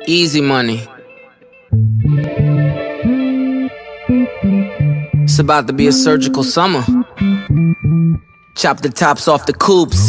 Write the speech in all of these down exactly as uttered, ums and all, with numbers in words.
Easy money. It's about to be a surgical summer. Chop the tops off the coupes.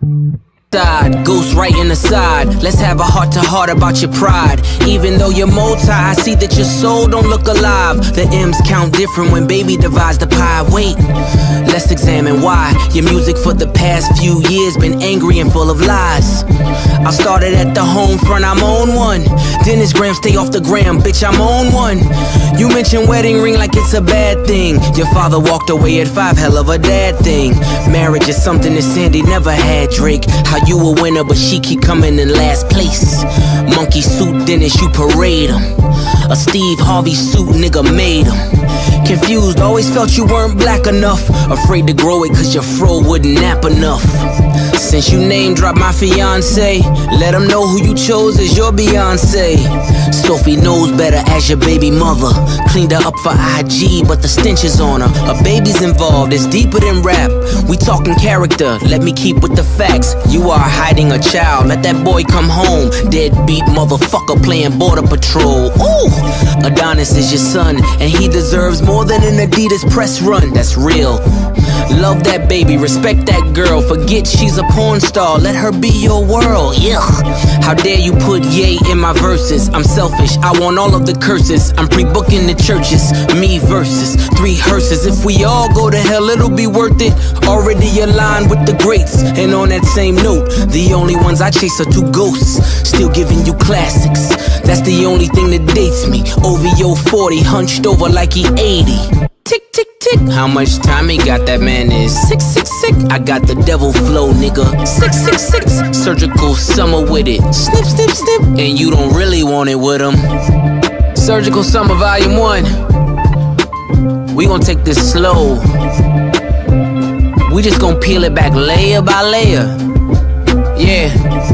Side, ghost right in the side. Let's have a heart to heart about your pride. Even though you're multi, I see that your soul don't look alive. The M's count different when baby divides the pie. Wait, let's examine why your music for the past few years been angry and full of lies. I started at the home front, I'm on one. Dennis Graham, stay off the gram, bitch, I'm on one. You mention wedding ring like it's a bad thing. Your father walked away at five, hell of a dad thing. Marriage is something that Sandy never had, Drake. How you a winner, but she keep coming in last place. Monkey suit Dennis, you parade him. A Steve Harvey suit, nigga made him. Confused, always felt you weren't black enough. Afraid to grow it cause your fro wouldn't nap enough. Since you name dropped my fiance, let them know who you chose as your Beyonce. Sophie knows better as your baby mother. Cleaned her up for I G, but the stench is on her. A baby's involved, it's deeper than rap. We talking character, let me keep with the facts. You are hiding a child, let that boy come home. Deadbeat motherfucker playing border patrol. Ooh, Adonis is your son, and he deserves more than an Adidas press run. That's real. Love that baby, respect that girl. Forget she's a porn star, let her be your world. Yeah. How dare you put yay in my verses? I'm selfish, I want all of the curses. I'm pre-booking the churches, me versus three hearses. If we all go to hell, it'll be worth it. Already aligned with the greats. And on that same note, the only ones I chase are two ghosts, still giving you classics. That's the only thing that dates me. O V O forty, hunched over like he eighty. Tick, tick, tick. How much time he got, that man is six, six, six. I got the devil flow, nigga. Six, six, six. Surgical summer with it. Snip, snip, snip. And you don't really want it with him. Surgical Summer Volume one. We gon' take this slow. We just gon' peel it back layer by layer. Yeah.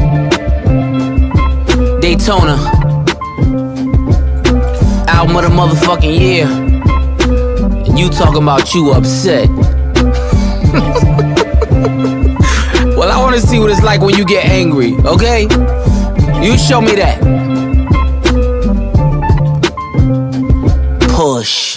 Daytona. Album of the motherfucking year. You talking about you upset. Well, I wanna see what it's like when you get angry, okay? You show me that. Push.